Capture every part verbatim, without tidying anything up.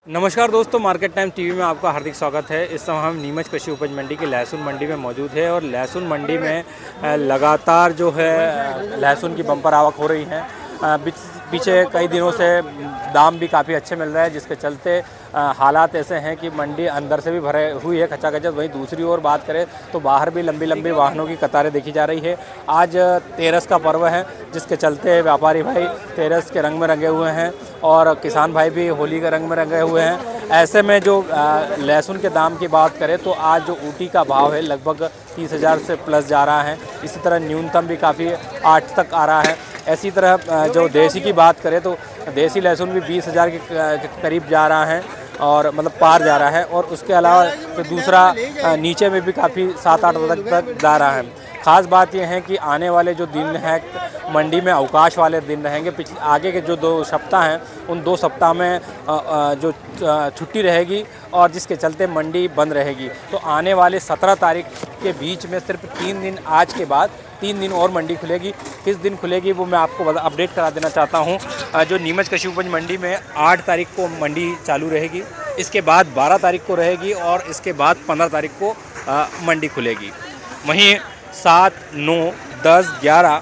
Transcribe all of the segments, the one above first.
नमस्कार दोस्तों, market time TV में आपका हार्दिक स्वागत है। इस समय हम नीमच कृषि उपज मंडी की लहसुन मंडी में मौजूद है और लहसुन मंडी में लगातार जो है लहसुन की बम्पर आवक हो रही है। पीछे कई दिनों से दाम भी काफ़ी अच्छे मिल रहे हैं, जिसके चलते हालात ऐसे हैं कि मंडी अंदर से भी भरे हुई है खचाखच। वहीं दूसरी ओर बात करें तो बाहर भी लंबी लंबी वाहनों की कतारें देखी जा रही है। आज तेरस का पर्व है, जिसके चलते व्यापारी भाई तेरस के रंग में रंगे हुए हैं और किसान भाई भी होली के रंग में रंगे हुए हैं। ऐसे में जो लहसुन के दाम की बात करें तो आज जो ऊटी का भाव है लगभग तीस हज़ार से प्लस जा रहा है। इसी तरह न्यूनतम भी काफ़ी आठ तक आ रहा है। ऐसी तरह जो देसी की बात करें तो देसी लहसुन भी बीस हज़ार के करीब जा रहा है और मतलब पार जा रहा है। और उसके अलावा तो दूसरा नीचे में भी काफ़ी सात आठ तक तक जा रहा है। ख़ास बात यह है कि आने वाले जो दिन हैं मंडी में अवकाश वाले दिन रहेंगे। पिछले आगे के जो दो सप्ताह हैं उन दो सप्ताह में जो छुट्टी रहेगी और जिसके चलते मंडी बंद रहेगी। तो आने वाले सत्रह तारीख के बीच में सिर्फ तीन दिन, आज के बाद तीन दिन और मंडी खुलेगी। किस दिन खुलेगी वो मैं आपको अपडेट करा देना चाहता हूँ। जो नीमच कृषि उपज मंडी में आठ तारीख को मंडी चालू रहेगी, इसके बाद बारह तारीख को रहेगी और इसके बाद पंद्रह तारीख को मंडी खुलेगी। वहीं सात, नौ, दस, ग्यारह,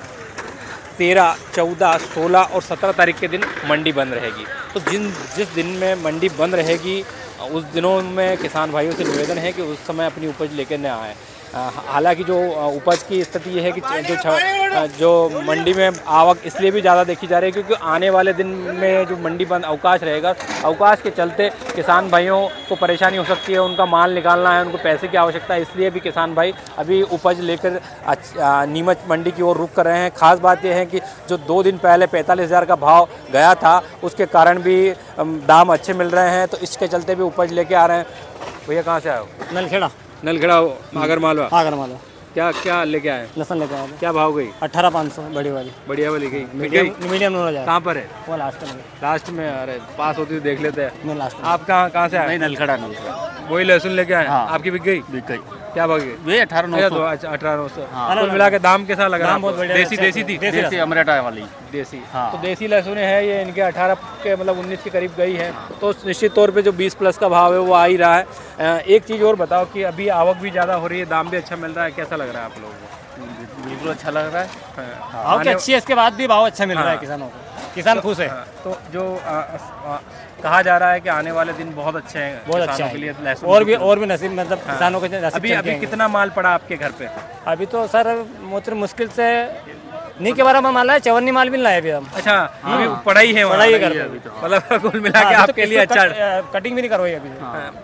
तेरह, चौदह, सोलह और सत्रह तारीख के दिन मंडी बंद रहेगी। तो जिन जिस दिन में मंडी बंद रहेगी उस दिनों में किसान भाइयों से निवेदन है कि उस समय अपनी उपज लेकर न आएँ। हालांकि जो उपज की स्थिति ये है कि जो जो मंडी में आवक इसलिए भी ज़्यादा देखी जा रही है क्योंकि आने वाले दिन में जो मंडी बंद अवकाश रहेगा, अवकाश के चलते किसान भाइयों को परेशानी हो सकती है। उनका माल निकालना है, उनको पैसे की आवश्यकता है, इसलिए भी किसान भाई अभी उपज लेकर नीमच मंडी की ओर रुख कर रहे हैं। खास बात यह है कि जो दो दिन पहले पैंतालीस हज़ार का भाव गया था उसके कारण भी दाम अच्छे मिल रहे हैं, तो इसके चलते भी उपज लेके आ रहे हैं। भैया कहाँ से आए हो? नलखेड़ा। नलखेड़ा आगर मालवा। आगर मालवा। क्या क्या लेके आए? लहसुन लेके आए। क्या भाव गई? अठारह पाँच सौ बड़ी वाली। बढ़िया वाली गई। मीडियम मीडियम नौ हज़ार। कहाँ पर है? वो लास्ट में। लास्ट में? अरे पास होती देख लेते हैं। मैं लास्ट में। आप कहाँ कहाँ से आए? नहीं, नलखेड़ा नलखेड़ा। वही लहसुन लेके आए? हाँ। आपकी बिक गई? बिक गई। क्या भाव गई? ये अठारह नौ सौ। अच्छा, अठारह नौ सौ। हाँ। कुल मिला के दाम कैसा लग रहा है? बहुत बढ़िया। देसी देसी थी? देसी अमरेटा वाली देसी। हाँ। तो देसी लहसुन है ये, इनके अठारह के मतलब उन्नीस के करीब गई है। तो निश्चित तौर पे जो बीस प्लस का भाव है वो आ ही रहा है। एक चीज़ और बताओ कि अभी आवक भी ज़्यादा हो रही है, दाम भी अच्छा मिल रहा है, कैसा लग रहा है आप लोगों को? बिल्कुल अच्छा लग रहा है। हाँ। भाव की अच्छी है, इसके बाद भी भाव अच्छा मिल रहा है किसानों को। किसान खुश है। तो जो आ, आ, कहा जा रहा है कि आने वाले दिन बहुत अच्छे हैं बहुत अच्छा के लिए है। लहसुन और भी और भी नसीब मतलब हाँ। किसानों के नसीब अभी अभी कितना माल पड़ा आपके घर पे? अभी तो सर मुझे मुश्किल से नहीं के बारे में माल है, चवन्नी माल भी लाए अभी हम। अच्छा, अभी पड़ा ही है? पड़ा ही कर मतलब कुल मिला के आपके लिए अच्छा। कटिंग भी नहीं करवाई अभी।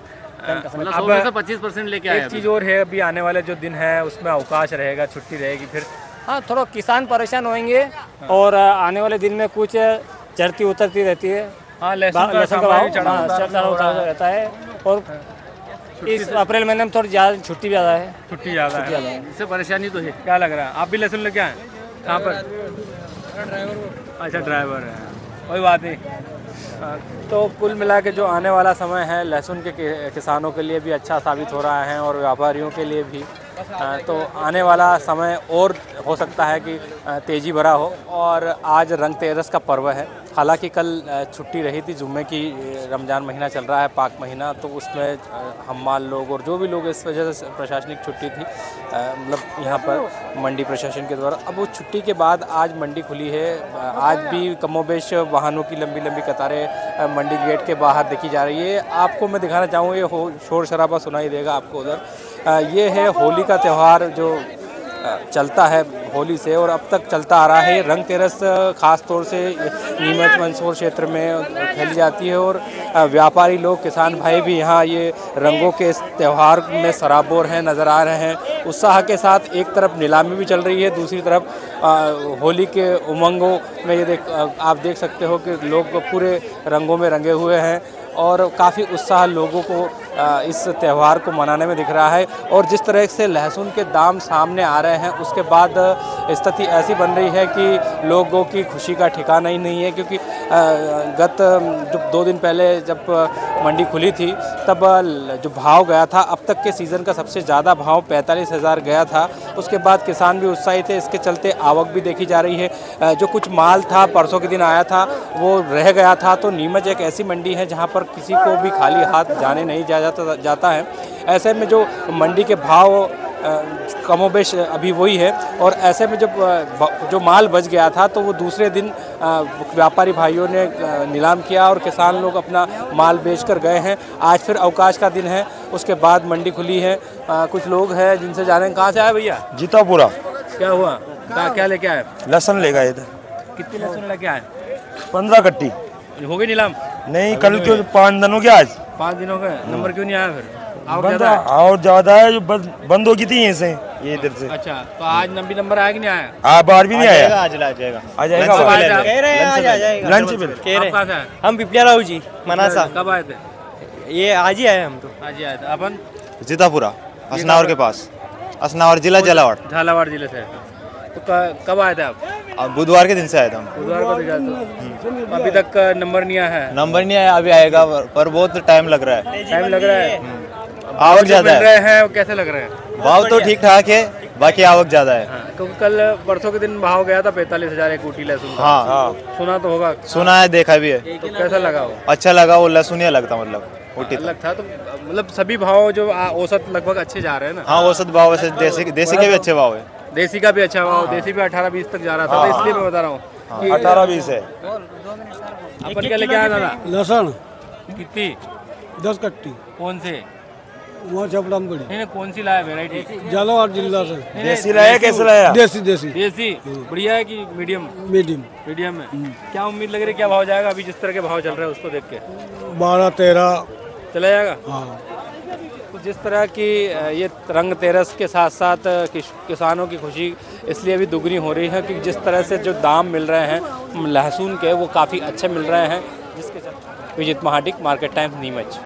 अब पच्चीस परसेंट लेके आए। एक चीज़ और है, अभी आने वाले जो दिन है उसमें अवकाश रहेगा, छुट्टी रहेगी फिर। हाँ, थोड़ा किसान परेशान होंगे और आने वाले दिन में कुछ चढ़ती उतरती रहती है। हाँ, लहसुन का भाव चढ़ा रहता है और इस अप्रैल महीने में थोड़ी ज़्यादा छुट्टी ज़्यादा है। छुट्टी ज़्यादा है, इससे परेशानी तो है। क्या लग रहा है? आप भी लहसुन लेके आए? कहाँ पर? अच्छा, ड्राइवर है, कोई बात नहीं। तो कुल मिला के जो आने वाला समय है लहसुन के किसानों के लिए भी अच्छा साबित हो रहा है और व्यापारियों के लिए भी। तो आने वाला समय और हो सकता है कि तेज़ी भरा हो। और आज रंग तेरस का पर्व है। हालांकि कल छुट्टी रही थी, जुम्मे की, रमज़ान महीना चल रहा है, पाक महीना, तो उसमें हम्माल लोग और जो भी लोग, इस वजह से प्रशासनिक छुट्टी थी मतलब यहाँ पर मंडी प्रशासन के द्वारा। अब वो छुट्टी के बाद आज मंडी खुली है। आज भी कमोबेश वाहनों की लंबी लंबी कतारें मंडी गेट के बाहर देखी जा रही है। आपको मैं दिखाना चाहूँगा, ये हो शोर शराबा सुनाई देगा आपको उधर। ये है होली का त्यौहार जो चलता है होली से और अब तक चलता आ रहा है। रंग तेरस ख़ास तौर से नीमच मंदसौर क्षेत्र में खेली जाती है और व्यापारी लोग, किसान भाई भी यहाँ ये रंगों के इस त्यौहार में सराबोर हैं, नज़र आ रहे हैं। उत्साह के साथ एक तरफ नीलामी भी चल रही है, दूसरी तरफ आ, होली के उमंगों में ये देख आप देख सकते हो कि लोग पूरे रंगों में रंगे हुए हैं और काफ़ी उत्साह लोगों को इस त्यौहार को मनाने में दिख रहा है। और जिस तरह से लहसुन के दाम सामने आ रहे हैं उसके बाद स्थिति ऐसी बन रही है कि लोगों की खुशी का ठिकाना ही नहीं है, क्योंकि गत जो दो दिन पहले जब मंडी खुली थी तब जो भाव गया था अब तक के सीज़न का सबसे ज़्यादा भाव पैंतालीस हज़ार गया था। उसके बाद किसान भी उत्साहित थे, इसके चलते आवक भी देखी जा रही है। जो कुछ माल था परसों के दिन आया था वो रह गया था। तो नीमच एक ऐसी मंडी है जहां पर किसी को भी खाली हाथ जाने नहीं जा जाता जाता है। ऐसे में जो मंडी के भाव कमोबेश अभी वही है, और ऐसे में जब जो माल बच गया था तो वो दूसरे दिन व्यापारी भाइयों ने नीलाम किया और किसान लोग अपना माल बेचकर गए हैं। आज फिर अवकाश का दिन है, उसके बाद मंडी खुली है। आ, कुछ लोग हैं जिनसे जाने कहाँ से आए भैया? जीतापुरा। क्या हुआ? क्या क्या लेके आए? लहसुन ले गए थे। कितनी लहसुन लेके आए? पंद्रह कट्टी। हो गई नीलाम? नहीं, कल क्यों पाँच दिन हो गया। आज पाँच दिन हो गए, नंबर क्यों नहीं आया फिर? बंद और ज्यादा है, जो बंद होगी थी यहीं से, ये इधर से। अच्छा, तो आज नंबी नंबर आया कि नहीं आया? आ बार भी नहीं आया। आज ला जाएगा, आ जाएगा। कह रहे हैं आज आ जाएगा। लंच बिल कह रहे हैं हम पिपलिया राहू जी मनासा। कब आए थे? ये आज ही आए हम तो। आज ही आए थे। अपन जीतापुरा असनावर के पास, असनावर जिला झालावाड़। झालावाड़ जिले से। तो कब आए थे आप? अब बुधवार के दिन से आए थे हम। बुधवार को दिखा तो अभी तक नंबर नहीं आया है? नंबर नहीं आया, अभी आएगा, पर बहुत टाइम लग रहा है। टाइम लग रहा है। आवक ज्यादा है। हैं कैसे लग रहे हैं? भाव तो ठीक ठाक है, बाकी आवक ज्यादा है। हाँ, क्योंकि कल परसों के दिन भाव गया था पैंतालीस हजार एक ऊटी लहसुन का। हाँ हाँ, सुना तो होगा? सुना है, देखा भी है। तो कैसा लगा वो? अच्छा लगा, वो लहसुन ही लगता, मतलब ऊटी अलग था। तो मतलब सभी भाव जो औसत लगभग अच्छे जा रहे हैं ना? हाँ, औसत भाव वैसे देसी देसी के भी अच्छे भाव है। देसी का भी अच्छा भाव, देसी भी अठारह बीस तक जा रहा था, तो इसलिए मैं बता रहा हूँ अठारह बीस है। अपन क्या लेके आया दादा? लहसुन कितनी? दस कट्टी। कौन से? वहाँ चपड़ा में पड़ी। नहीं नहीं, कौन सी लाया वेराइटी? झालावाड़ जिला से। देसी लाया कैसे लाया? देसी देसी देसी बढ़िया है कि मीडियम? मीडियम। मीडियम में। क्या उम्मीद लग रही है, क्या भाव जाएगा अभी जिस तरह के भाव चल रहे हैं उसको देख के? बारह तेरह चला जाएगा। हाँ, तो जिस तरह की ये रंग तेरस के साथ साथ किसानों की खुशी इसलिए भी दुगनी हो रही है कि जिस तरह से जो दाम मिल रहे हैं लहसुन के वो काफ़ी अच्छे मिल रहे हैं, जिसके चलते। Vijit Mahadik, Market Times, Neemuch.